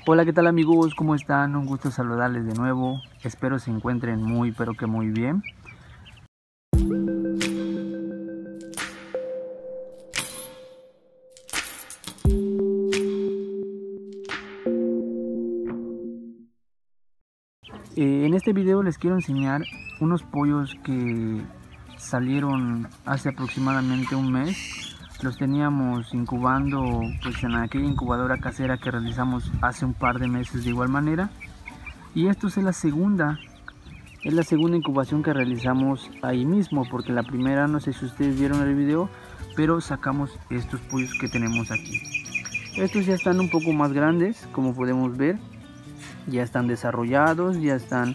Hola, ¿qué tal amigos? ¿Cómo están? Un gusto saludarles de nuevo. Espero se encuentren muy, pero que muy bien. En este video les quiero enseñar unos pollos que salieron hace aproximadamente un mes. Los teníamos incubando pues en aquella incubadora casera que realizamos hace un par de meses de igual manera. Y esto es la segunda incubación que realizamos ahí mismo, porque la primera, no sé si ustedes vieron el video, pero sacamos estos pollos que tenemos aquí. Estos ya están un poco más grandes, como podemos ver. Ya están desarrollados, ya están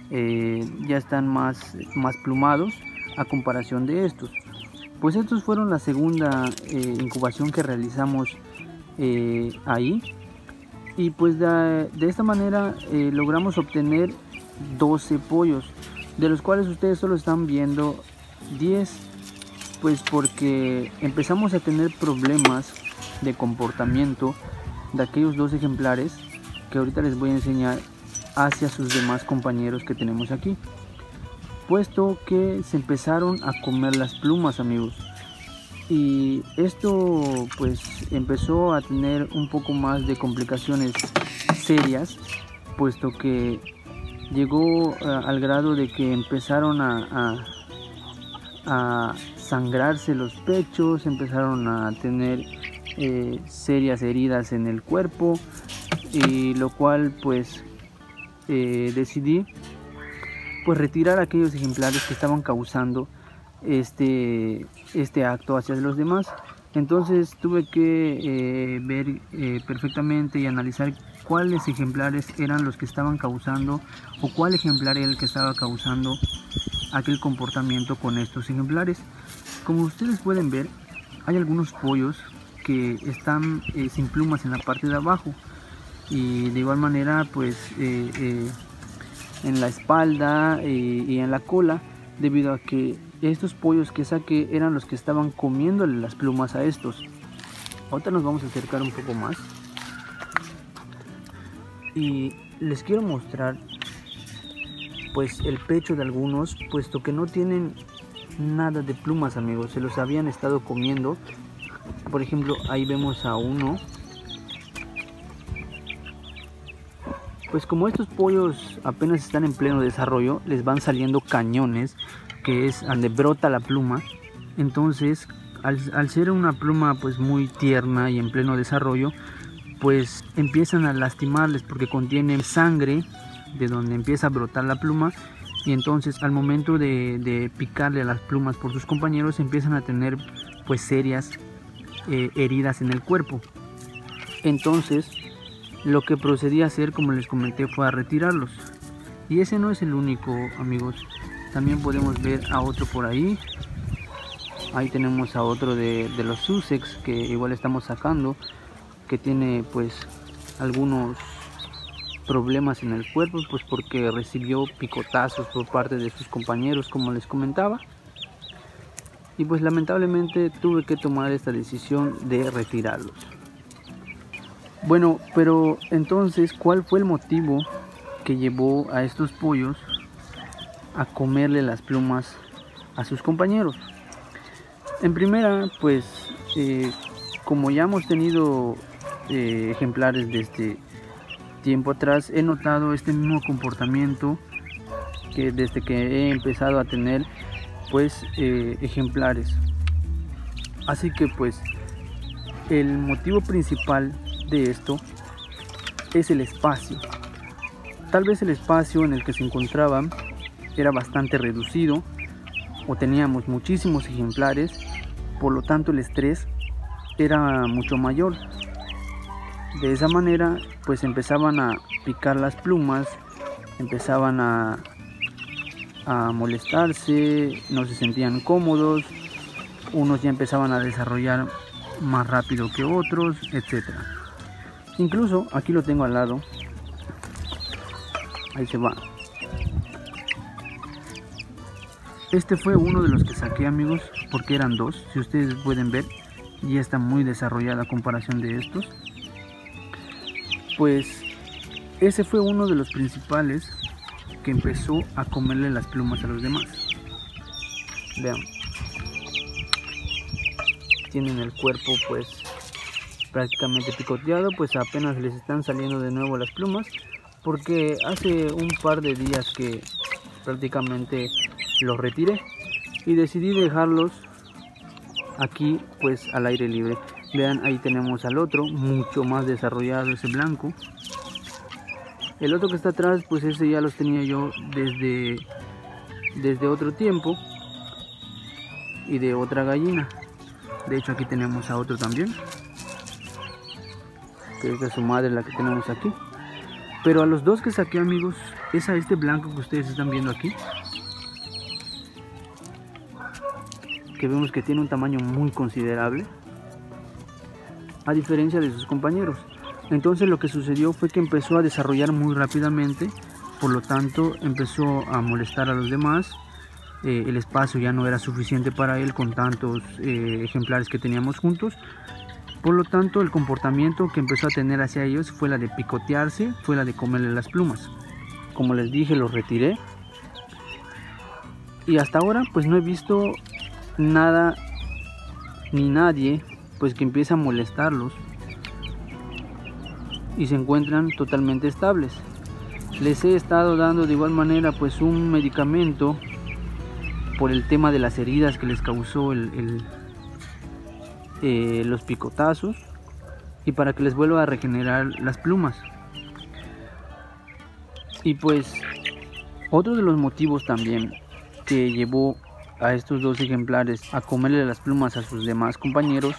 más plumados a comparación de estos. Pues estos fueron la segunda incubación que realizamos ahí, y pues de esta manera logramos obtener 12 pollos, de los cuales ustedes solo están viendo 10, pues porque empezamos a tener problemas de comportamiento de aquellos 2 ejemplares que ahorita les voy a enseñar hacia sus demás compañeros que tenemos aquí, puesto que se empezaron a comer las plumas, amigos. Y esto pues empezó a tener un poco más de complicaciones serias, puesto que llegó al grado de que empezaron a sangrarse los pechos, empezaron a tener serias heridas en el cuerpo, y lo cual pues decidí pues retirar aquellos ejemplares que estaban causando este acto hacia los demás. Entonces tuve que ver perfectamente y analizar cuáles ejemplares eran los que estaban causando, o cuál ejemplar era el que estaba causando aquel comportamiento con estos ejemplares. Como ustedes pueden ver, hay algunos pollos que están sin plumas en la parte de abajo, y de igual manera pues en la espalda y en la cola, debido a que estos pollos que saqué eran los que estaban comiéndole las plumas a estos. Ahorita nos vamos a acercar un poco más y les quiero mostrar pues el pecho de algunos, puesto que no tienen nada de plumas, amigos. Se los habían estado comiendo. Por ejemplo, ahí vemos a uno. Pues como estos pollos apenas están en pleno desarrollo, les van saliendo cañones, que es donde brota la pluma. Entonces al ser una pluma pues muy tierna y en pleno desarrollo, pues empiezan a lastimarles porque contienen sangre de donde empieza a brotar la pluma. Y entonces al momento de picarle a las plumas por sus compañeros, empiezan a tener pues serias heridas en el cuerpo. Entonces lo que procedí a hacer, como les comenté, fue a retirarlos. Y ese no es el único, amigos. También podemos ver a otro por ahí. Ahí tenemos a otro de los Sussex que igual estamos sacando, que tiene pues algunos problemas en el cuerpo, pues porque recibió picotazos por parte de sus compañeros, como les comentaba. Y pues lamentablemente tuve que tomar esta decisión de retirarlos. Bueno, pero entonces, ¿cuál fue el motivo que llevó a estos pollos a comerle las plumas a sus compañeros? En primera, pues como ya hemos tenido ejemplares de este tiempo atrás, he notado este mismo comportamiento que desde que he empezado a tener pues ejemplares. Así que pues el motivo principal de esto es el espacio. Tal vez el espacio en el que se encontraban era bastante reducido, o teníamos muchísimos ejemplares, por lo tanto el estrés era mucho mayor. De esa manera pues empezaban a picar las plumas, empezaban a molestarse, no se sentían cómodos, unos ya empezaban a desarrollar más rápido que otros, etcétera. Incluso aquí lo tengo al lado, ahí se va. Este fue uno de los que saqué, amigos, porque eran 2, si ustedes pueden ver, ya está muy desarrollada a comparación de estos. Pues ese fue uno de los principales que empezó a comerle las plumas a los demás. Vean, tienen el cuerpo pues prácticamente picoteado, pues apenas les están saliendo de nuevo las plumas, porque hace un par de días que prácticamente los retiré y decidí dejarlos aquí pues al aire libre. Vean, ahí tenemos al otro, mucho más desarrollado, ese blanco. El otro que está atrás, pues ese ya los tenía yo desde otro tiempo y de otra gallina. De hecho aquí tenemos a otro también, que es de su madre la que tenemos aquí. Pero a los dos que saqué, amigos, es a este blanco que ustedes están viendo aquí, que vemos que tiene un tamaño muy considerable, a diferencia de sus compañeros. Entonces lo que sucedió fue que empezó a desarrollar muy rápidamente, por lo tanto empezó a molestar a los demás. El espacio ya no era suficiente para él con tantos ejemplares que teníamos juntos. Por lo tanto, el comportamiento que empezó a tener hacia ellos fue la de picotearse, fue la de comerle las plumas. Como les dije, los retiré. Y hasta ahora pues no he visto nada ni nadie pues que empiece a molestarlos y se encuentran totalmente estables. Les he estado dando de igual manera pues un medicamento por el tema de las heridas que les causó los picotazos, y para que les vuelva a regenerar las plumas. Y pues otro de los motivos también que llevó a estos dos ejemplares a comerle las plumas a sus demás compañeros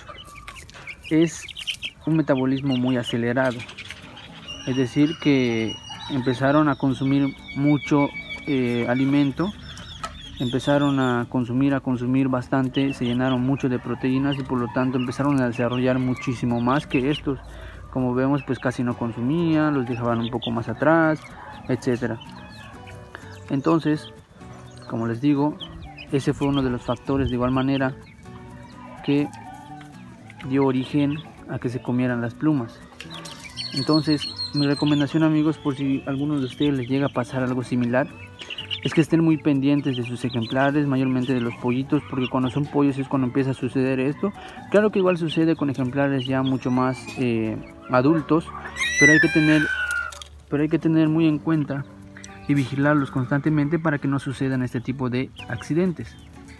es un metabolismo muy acelerado. Es decir, que empezaron a consumir mucho alimento, empezaron a consumir bastante, se llenaron mucho de proteínas y por lo tanto empezaron a desarrollar muchísimo más que estos. Como vemos, pues casi no consumían, los dejaban un poco más atrás, etcétera. Entonces, como les digo, ese fue uno de los factores de igual manera que dio origen a que se comieran las plumas. Entonces, mi recomendación, amigos, por si a alguno de ustedes les llega a pasar algo similar, es que estén muy pendientes de sus ejemplares, mayormente de los pollitos, porque cuando son pollos es cuando empieza a suceder esto. Claro que igual sucede con ejemplares ya mucho más adultos, pero hay que tener muy en cuenta y vigilarlos constantemente para que no sucedan este tipo de accidentes.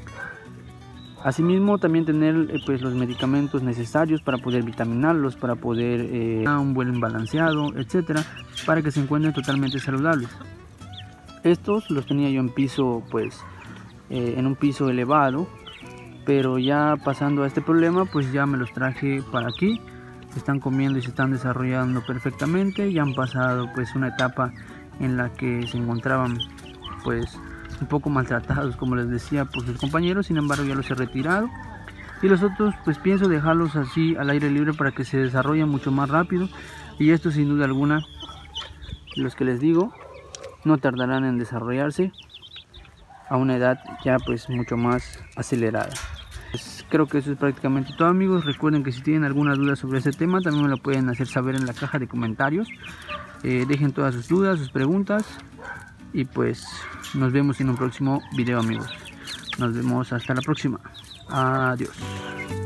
Asimismo, también tener pues los medicamentos necesarios para poder vitaminarlos, para poder un buen balanceado, etcétera, para que se encuentren totalmente saludables. Estos los tenía yo en piso, pues en un piso elevado, pero ya pasando a este problema, pues ya me los traje para aquí. Están comiendo y se están desarrollando perfectamente. Ya han pasado pues una etapa en la que se encontraban pues un poco maltratados, como les decía, por sus compañeros. Sin embargo, ya los he retirado, y los otros pues pienso dejarlos así al aire libre para que se desarrollen mucho más rápido. Y esto, sin duda alguna, los que les digo, no tardarán en desarrollarse a una edad ya pues mucho más acelerada. Pues creo que eso es prácticamente todo, amigos. Recuerden que si tienen alguna duda sobre este tema, también me lo pueden hacer saber en la caja de comentarios. Dejen todas sus dudas, sus preguntas, y pues nos vemos en un próximo video, amigos. Nos vemos hasta la próxima. Adiós.